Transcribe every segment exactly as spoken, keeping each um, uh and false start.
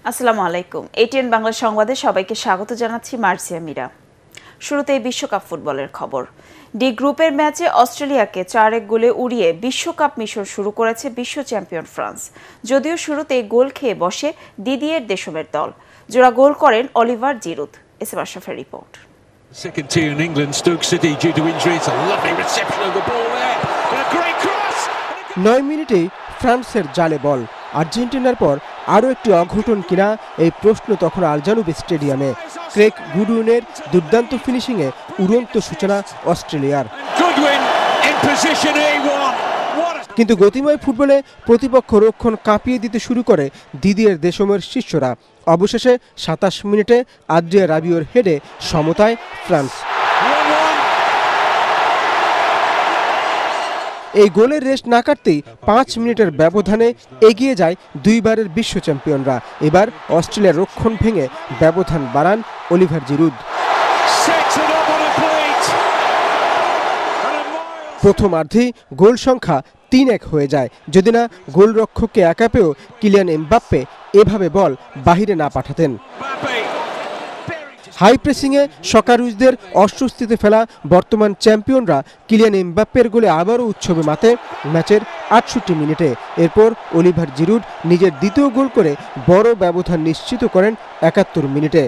আসসালামু আলাইকুম। এটিএন বাংলা সংবাদে সবাইকে স্বাগত জানাচ্ছি মার্জিয়া মিরা। শুরুতেই বিশ্বকাপ ফুটবলের খবর। ডি গ্রুপের ম্যাচে অস্ট্রেলিয়াকে চার এক গোলে উড়িয়ে বিশ্বকাপ মিশন শুরু করেছে বিশ্ব চ্যাম্পিয়ন ফ্রান্স। যদিও শুরুতেই গোল খেয়ে বসে দিদিয়ের দেশমের দল। জোড়া গোল করেন অলিভার জিরুদ। এস এম আশরাফের রিপোর্ট। Second tier in England, Stoke City due to injury. It's a lovely reception of the ball there. And a great cross. নয় মিনিটে ফ্রান্সের জালে বল। আর্জেন্টিনার পর আরও একটি অঘটন কিনা এই প্রশ্ন তখন আলজানুবি স্টেডিয়ামে। ক্রেগ গুডউইনের দুর্দান্ত ফিনিশিংয়ে উড়ন্ত সূচনা অস্ট্রেলিয়ার। কিন্তু গতিময় ফুটবলে প্রতিপক্ষ রক্ষণ কাঁপিয়ে দিতে শুরু করে দিদিয়ের দেশমের শিষ্যরা। অবশেষে সাতাশ মিনিটে আদ্রিয়া রাবিওর হেডে সমতায় ফ্রান্স। এই গোলের রেস্ট না কাটতেই পাঁচ মিনিটের ব্যবধানে এগিয়ে যায় দুইবারের বিশ্ব চ্যাম্পিয়নরা। এবার অস্ট্রেলিয়ার রক্ষণ ভেঙে ব্যবধান বাড়ান অলিভার জিরুদ। প্রথমার্ধেই গোল সংখ্যা তিন এক হয়ে যায়, যদি না গোলরক্ষককে একা পেয়েও কিলিয়ান এমবাপ্পে এভাবে বল বাহিরে না পাঠাতেন। হাই প্রেসিংয়ে সকারুজদের অস্বস্তিতে ফেলা বর্তমান চ্যাম্পিয়নরা কিলিয়ান এমবাপ্পের গোলে আবারও উৎসবে মাতে ম্যাচের আটষট্টি মিনিটে। এরপর অলিভার জিরুড নিজের দ্বিতীয় গোল করে বড় ব্যবধান নিশ্চিত করেন একাত্তর মিনিটে।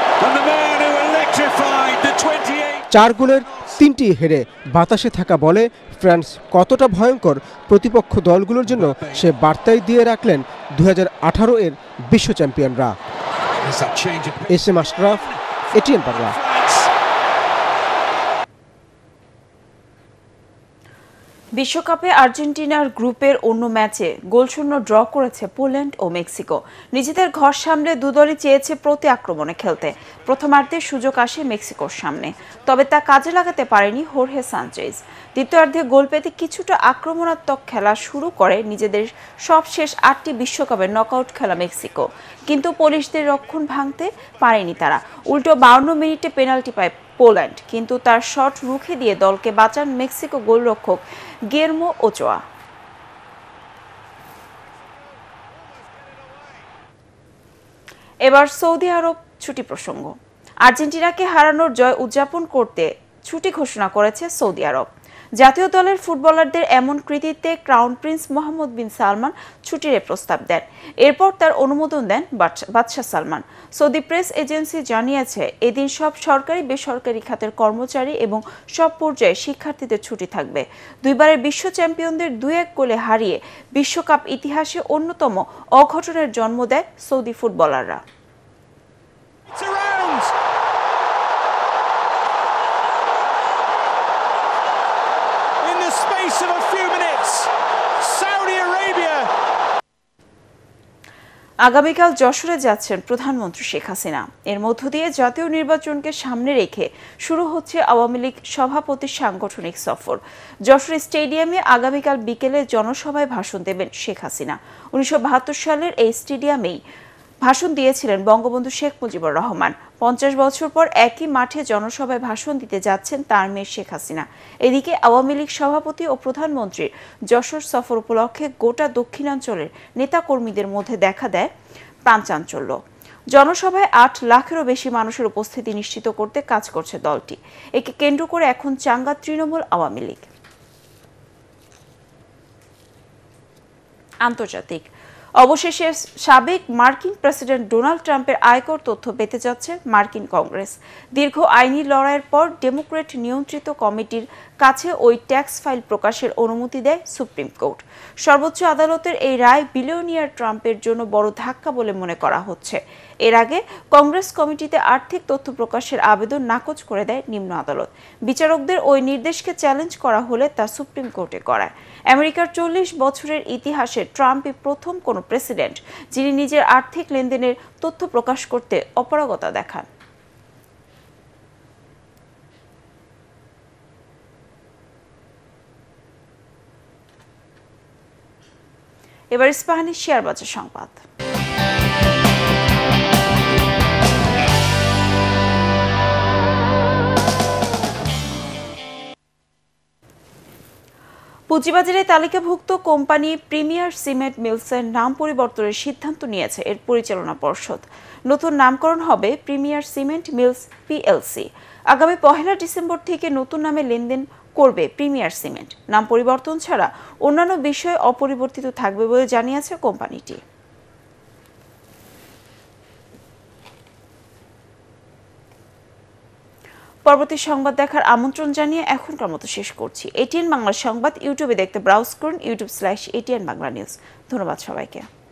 চার গোলের তিনটি হেডে বাতাসে থাকা বলে ফ্রান্স কতটা ভয়ঙ্কর প্রতিপক্ষ দলগুলোর জন্য সে বার্তাই দিয়ে রাখলেন দুই হাজার আঠারো এর বিশ্ব চ্যাম্পিয়নরা। S M Ashraf, ATN Bangla. বিশ্বকাপে আর্জেন্টিনার গ্রুপের অন্য ম্যাচে গোলশূন্য ড্র করেছে পোল্যান্ড ও মেক্সিকো। নিজেদের ঘর সামলে দুদলই চেয়েছে প্রতি আক্রমণে খেলতে। প্রথমার্ধে সুযোগ আসে মেক্সিকোর সামনে, তবে তা কাজে লাগাতে পারেনি হোর্হে সানচেজ। দ্বিতীয়ার্ধে গোল পেতে কিছুটা আক্রমণাত্মক খেলা শুরু করে নিজেদের সবশেষ আটটি বিশ্বকাপের নকআউট খেলা মেক্সিকো, কিন্তু পোলিশদের রক্ষণ ভাঙতে পারেনি তারা। উল্টো বাউন্ন মিনিটে পেনাল্টি পায় পোল্যান্ড, কিন্তু তার শট রুখে দিয়ে দলকে বাঁচান মেক্সিকো গোলরক্ষক গিয়ের্মো ওচোয়া। এবার সৌদি আরব ছুটি প্রসঙ্গ। আর্জেন্টিনাকে হারানোর জয় উদযাপন করতে ছুটি ঘোষণা করেছে সৌদি আরব। জাতীয় দলের ফুটবলারদের এমন কৃতিত্বে crown prince Mohammed bin Salman ছুটির প্রস্তাব দেন। এরপর তার অনুমোদন দেন বাদশাহ সালমান। সৌদি প্রেস এজেন্সি জানিয়েছে, এদিন সব সরকারি বেসরকারি খাতের কর্মচারী এবং সব পর্যায়ে শিক্ষার্থীদের ছুটি থাকবে। দুইবারের বিশ্ব চ্যাম্পিয়নদের দুই এক গোলে হারিয়ে বিশ্বকাপ ইতিহাসে অন্যতম অঘটনের জন্ম দেয় সৌদি ফুটবলাররা। আগামীকাল যশোরে যাচ্ছেন প্রধানমন্ত্রী শেখ হাসিনা। এর মধ্য দিয়ে জাতীয় নির্বাচনকে সামনে রেখে শুরু হচ্ছে আওয়ামী লীগ সভাপতির সাংগঠনিক সফর। যশোর স্টেডিয়ামে আগামীকাল বিকেলে জনসভায় ভাষণ দেবেন শেখ হাসিনা। উনিশশো বাহাত্তর সালের এই স্টেডিয়ামেই ভাষণ দিয়েছিলেন বঙ্গবন্ধু শেখ মুজিবুর রহমান। পঞ্চাশ বছর পর একই মাঠে জনসভায় ভাষণ দিতে যাচ্ছেন তার মেয়ে শেখ হাসিনা। এদিকে আওয়ামী লীগ সভাপতি ও প্রধানমন্ত্রীর যশোর সফর উপলক্ষে গোটা দক্ষিণাঞ্চলের নেতাকর্মীদের মধ্যে দেখা দেয় প্রাণচাঞ্চল্য। জনসভায় আট লাখেরও বেশি মানুষের উপস্থিতি নিশ্চিত করতে কাজ করছে দলটি। একে কেন্দ্র করে এখন চাঙ্গা তৃণমূল আওয়ামী লীগ। আন্তর্জাতিক। অবশেষে সাবেক মার্কিন প্রেসিডেন্ট ডোনাল্ড ট্রাম্পের আয়কর তথ্য পেতে যাচ্ছে মার্কিন কংগ্রেস। দীর্ঘ আইনি লড়াইয়ের পর ডেমোক্র্যাট নিয়ন্ত্রিত কমিটির কাছে ওই ট্যাক্স ফাইল প্রকাশের অনুমতি দেয় সুপ্রিম কোর্ট। সর্বোচ্চ আদালতের এই রায় বিলিয়নিয়ার ট্রাম্পের জন্য বড় ধাক্কা বলে মনে করা হচ্ছে। এর আগে কংগ্রেস কমিটিতে আর্থিক তথ্য প্রকাশের আবেদন নাকচ করে দেয় নিম্ন আদালত। বিচারকদের ওই নির্দেশকে চ্যালেঞ্জ করা হলে তা সুপ্রিম কোর্টে করায়। আমেরিকার চল্লিশ বছরের ইতিহাসে ট্রাম্পই প্রথম কোনো প্রেসিডেন্ট যিনি নিজের আর্থিক লেনদেনের তথ্য প্রকাশ করতে অপারগতা দেখান। এবার স্প্যানিশ শেয়ার বাজার সংবাদ। পুঁজিবাজারে তালিকাভুক্ত কোম্পানি প্রিমিয়ার সিমেন্ট মিলসের নাম পরিবর্তনের সিদ্ধান্ত নিয়েছে এর পরিচালনা পর্ষদ। নতুন নামকরণ হবে প্রিমিয়ার সিমেন্ট মিলস পিএলসি। আগামী পহেলা ডিসেম্বর থেকে নতুন নামে লেনদেন করবে প্রিমিয়ার সিমেন্ট। নাম পরিবর্তন ছাড়া অন্যান্য বিষয় অপরিবর্তিত থাকবে বলে জানিয়েছে কোম্পানিটি। পরবর্তী সংবাদ দেখার আমন্ত্রণ জানিয়ে এখনকার মতো শেষ করছি। এটিএন বাংলা সংবাদ ইউটিউবে দেখতে ব্রাউজ করুন YouTube slash ATN Bangla news. ধন্যবাদ সবাইকে।